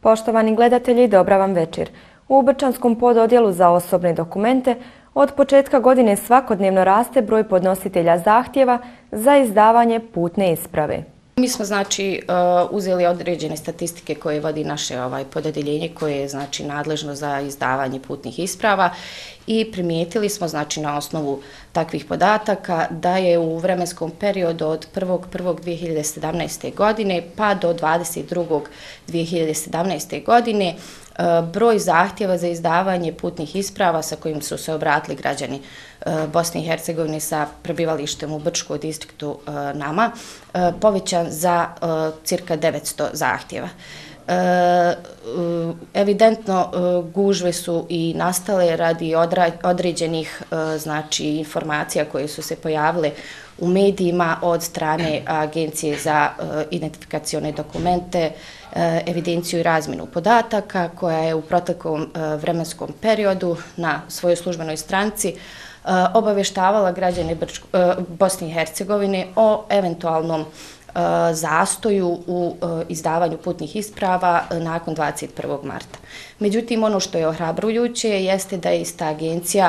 Poštovani gledatelji, dobra vam večer. U Brčanskom pododjelu za osobne dokumente od početka godine svakodnevno raste broj podnositelja zahtjeva za izdavanje putne isprave. Mi smo uzeli određene statistike koje vodi naše pododjeljenje koje je nadležno za izdavanje putnih isprava i primijetili smo na osnovu takvih podataka da je u vremenskom periodu od 1.1.2017. godine pa do 22.2017. godine broj zahtjeva za izdavanje putnih isprava sa kojim su se obratili građani Bosne i Hercegovine sa prebivalištem u Brčkom distriktu nama povećan za cirka 900 zahtjeva. Evidentno gužve su i nastale radi određenih informacija koje su se pojavile u medijima od strane Agencije za identifikacione dokumente, evidenciju i razmjenu podataka koja je u proteklom vremenskom periodu na svojoj službenoj stranici obavještavala građane Bosne i Hercegovine o eventualnom zastoju u izdavanju putnih isprava nakon 21. marta. Međutim, ono što je ohrabrujuće jeste da je ista agencija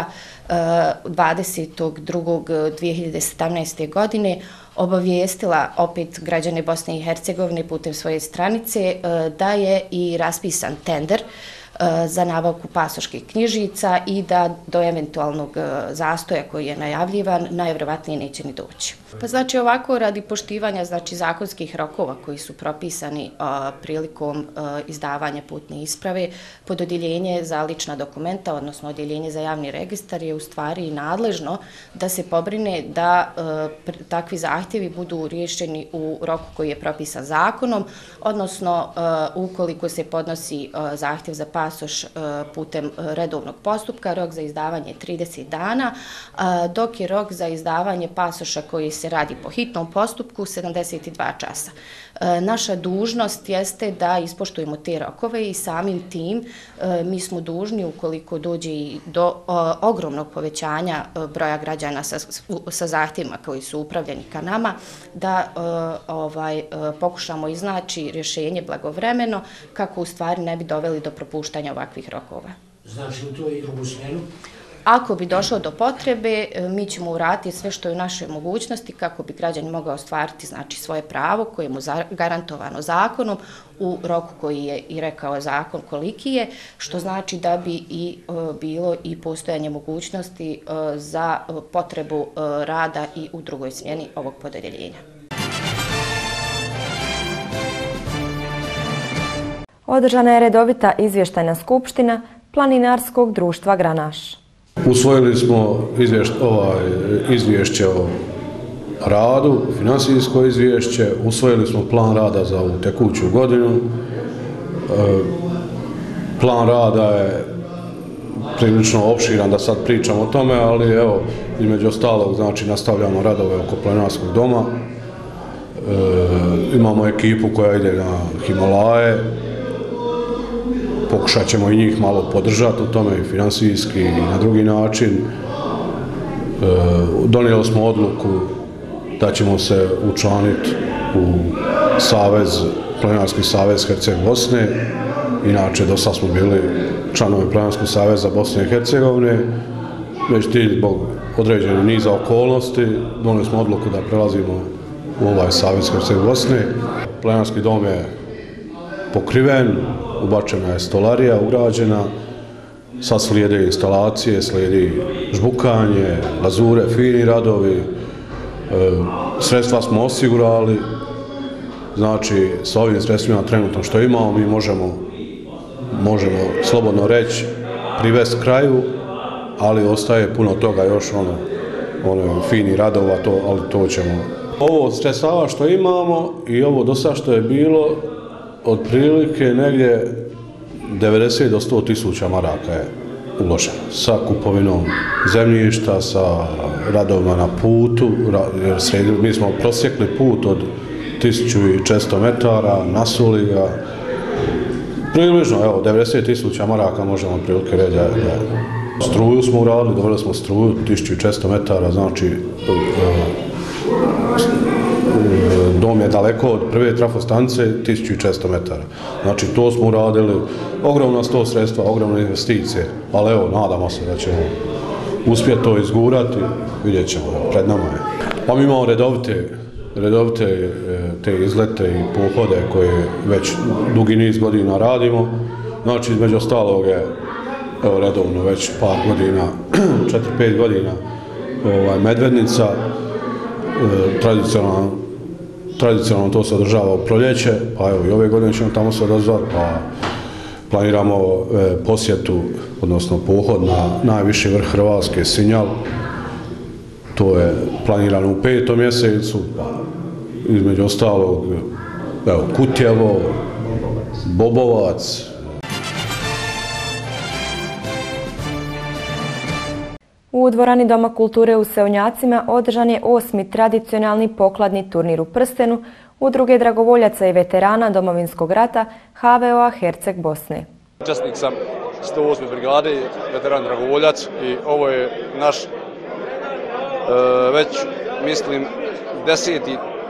22.2017. godine obavijestila opet građane Bosne i Hercegovine putem svoje stranice da je i raspisan tender za nabavku pasoških knjižica i da do eventualnog zastoja koji je najavljivan najvjerovatnije neće ni doći. Pa ovako, radi poštivanja zakonskih rokova koji su propisani prilikom izdavanja putne isprave, pododjeljenje za lična dokumenta, odnosno odjeljenje za javni registar je u stvari nadležno da se pobrine da takvi zahtjevi budu riješeni u roku koji je propisan zakonom, odnosno ukoliko se podnosi zahtjev za pasoš putem redovnog postupka, rok za izdavanje je 30 dana, dok je rok za izdavanje pasoša koji se radi po hitnom postupku 72 časa. Naša dužnost jeste da ispoštujemo te rokove i samim tim mi smo dužni, ukoliko dođe i do ogromnog povećanja broja građana sa zahtjevima koji su upravljeni ka nama, da pokušamo iznaći rješenje blagovremeno kako u stvari ne bi doveli do propuštanja ovakvih rokova. Znači li to i drugu smjenu? Ako bi došlo do potrebe, mi ćemo uraditi sve što je u našoj mogućnosti kako bi građani mogao ostvariti svoje pravo koje je mu garantovano zakonom u roku koji je i rekao zakon koliki je, što znači da bi i bilo i postojanje mogućnosti za potrebu rada i u drugoj smjeni ovog pododjeljenja. Održana je redovita izvještajna skupština Planinarskog društva Granaš. Usvojili smo izvješće o radu, finansijsko izvješće, usvojili smo plan rada za ovu tekuću godinu. Plan rada je prilično opširan da sad pričam o tome, ali evo, između ostalog, nastavljamo radove oko Planinarskog doma. Imamo ekipu koja ide na Himalaje. Pokušat ćemo i njih malo podržati u tome i finansijski i na drugi način. Donijeli smo odluku da ćemo se učlaniti u Planinarski savez Herceg-Bosne. Inače, do sad smo bili članovi Planinarskog saveza Bosne i Hercegovine. Već zbog određenih niza okolnosti donijeli smo odluku da prelazimo u ovaj savez Herceg-Bosne. Planinarski dom je pokriven, ubačena je stolarija, ugrađena, sad slijede instalacije, slijedi žbukanje, lazure, fini radovi, sredstva smo osigurali, znači sa ovim sredstvima trenutno što imamo mi možemo slobodno reći privesti kraju, ali ostaje puno toga još fini radova, ali to ćemo. Ovo sredstava što imamo i ovo do sad što je bilo, otprilike negdje 90 do 100 tisuća maraka je uloženo sa kupovinom zemljišta, sa radovima na putu. Mi smo prosjekli put od 1400 metara, nasuli ga. Približno, 90 tisuća maraka možemo otprilike reći. Struju smo uradili, doveli smo struju 1400 metara, znači dom je daleko od prve trafostanice 1400 metara. Znači to smo uradili, ogromna sto sredstva, ogromne investicije, ali evo, nadamo se da ćemo uspjeti to izgurati, vidjet ćemo, pred nama je. Pa mi imamo redovite te izlete i pohode koje već dugi niz godina radimo. Znači, između ostalog je redovno već par godina, 4-5 godina, Medvednica, tradicionalno to se održava u proljeće, pa evo i ove godine ćemo tamo se odazvati, pa planiramo posjetu, odnosno pohod na najviši vrh Hrvatske, Sinjal. To je planirano u 5. mjesecu, pa između ostalog, evo, Kutjevo, Bobovac. U dvorani Doma kulture u Sevnjacima održan je 8. tradicionalni pokladni turnir u prstenu Udruge dragovoljaca i veterana Domovinskog rata HVO-a Herceg Bosne. Učesnik sam 108. brigade, veteran dragovoljac i ovo je naš već, mislim, 10.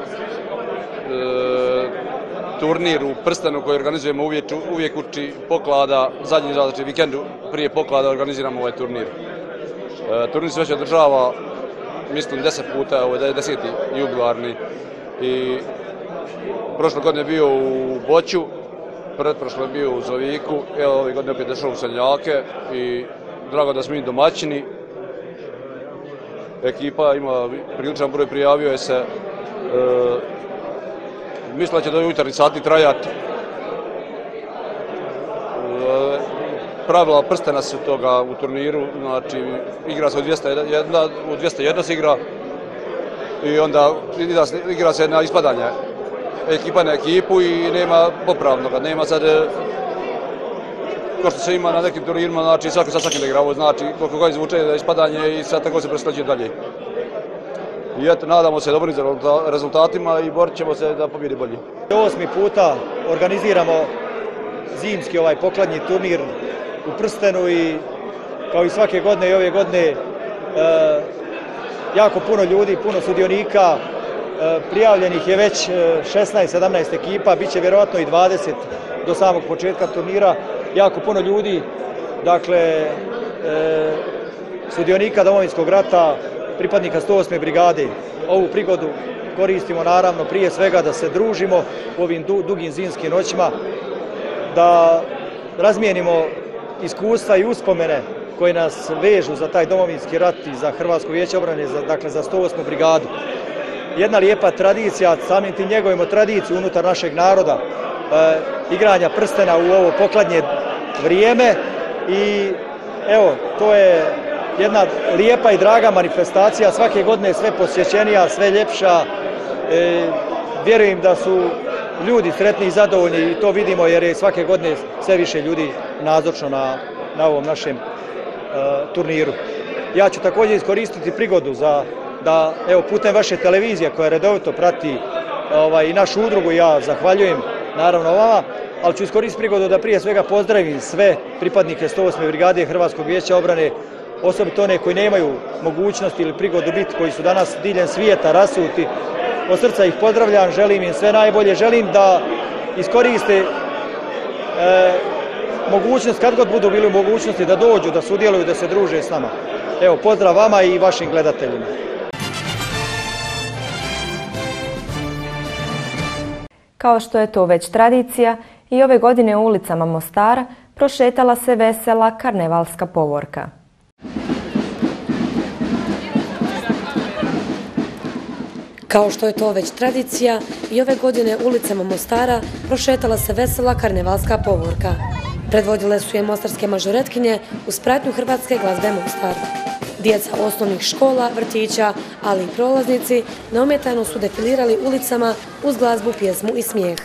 turnir u prstenu koji organizujemo uvijek uči poklada, zadnji znači vikendu prije poklada organiziramo ovaj turnir. Turnir se već održava, mislim, 10 puta, ovo je 10. jubilarni i prošle godine je bio u Boću, pretprošle je bio u Zoviku, evo ove godine opet došao u Seljake i drago da smo mi domaćini. Ekipa ima priličan broj, prijavio je se, mislim da će do jutarnjih sati trajati. Pravila prstena su toga u turniru, znači igra se u 201 se igra i onda igra se na ispadanje ekipa na ekipu i nema popravnoga, nema sad kao što se ima na nekim turnirima, znači svaki sa svakim igra, ovo znači koliko ga izvuče da ispadanje i sad tako se preslađuje dalje. I eto, nadamo se dobrim rezultatima i borit ćemo se da pobjedi bolji. 8. puta organiziramo zimski pokladni turnir u prstenu i kao i svake godine i ove godine jako puno ljudi, puno sudionika, prijavljenih je već 16-17 ekipa, bit će vjerojatno i 20 do samog početka turnira, jako puno ljudi, dakle sudionika Domovinskog rata, pripadnika 108. brigade. Ovu prigodu koristimo naravno prije svega da se družimo u ovim dugim zimskim noćima, da razmijenimo iskustva i uspomene koje nas vežu za taj Domovinski rat i za Hrvatsko vijeće obrane, dakle za 108. brigadu. Jedna lijepa tradicija, samim tim njegujemo tradiciju unutar našeg naroda, igranja prstena u ovo pokladnje vrijeme i evo, to je jedna lijepa i draga manifestacija, svake godine sve posjećenija, sve ljepša. Vjerujem da su ljudi sretni i zadovoljni i to vidimo jer je svake godine sve više ljudi nazočno na ovom našem turniru. Ja ću također iskoristiti prigodu da evo putem vaše televizije koja redovito prati i našu udrugu, ja zahvaljujem naravno vama, ali ću iskoristiti prigodu da prije svega pozdravim sve pripadnike 108. brigade Hrvatskog vijeća obrane, osobito one koji nemaju mogućnosti ili prigodu biti, koji su danas diljem svijeta rasuti. Od srca ih pozdravljam, želim im sve najbolje, želim da iskoriste mogućnost, kad god budu bili u mogućnosti da dođu, da sudjeluju, da se druže s nama. Evo, pozdrav vama i vašim gledateljima. Kao što je to već tradicija, i ove godine u ulicama Mostara prošetala se vesela karnevalska povorka. Kao što je to već tradicija, i ove godine ulicama Mostara prošetala se vesela karnevalska povorka. Predvodile su je mostarske mažoretkinje uz pratnju Hrvatske glazbe Mostar. Djeca osnovnih škola, vrtića, ali i prolaznici neometano su defilirali ulicama uz glazbu, pjesmu i smijeh.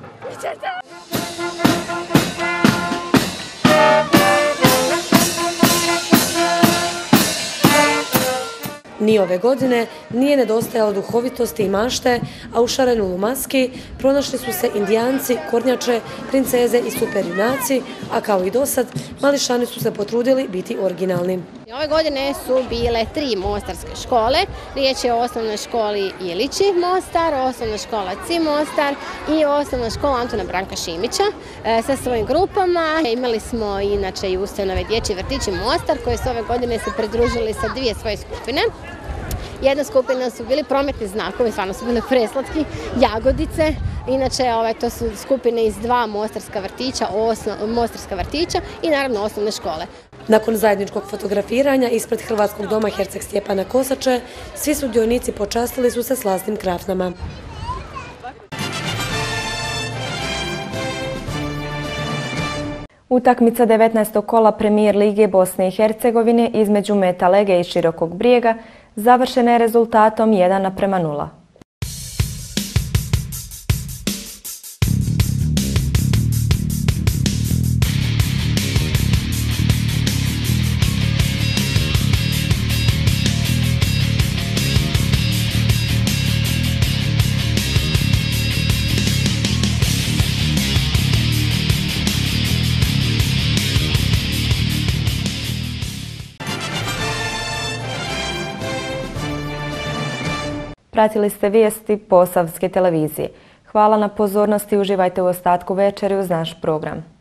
Ni ove godine nije nedostajalo duhovitosti i mašte, a u šarenulu maski pronašli su se indijanci, kornjače, princeze i superjunaci, a kao i dosad, mališani su se potrudili biti originalni. Ove godine su bile 3 mostarske škole. Riječ je o osnovnoj školi Ilići Mostar, osnovna škola CI Mostar i osnovna škola Antuna Branka Šimića sa svojim grupama. Imali smo inače i ustanove Dječji vrtići Mostar koji su ove godine se pridružili sa 2 svoje skupine. Jedna skupina su bili prometni znakovi, stvarno su bili preslatki, jagodice. Inače, to su skupine iz 2 mostarska vrtića i naravno osnovne škole. Nakon zajedničkog fotografiranja ispred Hrvatskog doma Herceg Stjepana Kosače, svi sudionici počastili su se slasnim krafnama. Utakmica 19. kola Premijer Lige Bosne i Hercegovine između Metalege i Širokog Brijega završena je rezultatom 1:0. Pratili ste vijesti Posavske televizije. Hvala na pozornosti i uživajte u ostatku večeri uz naš program.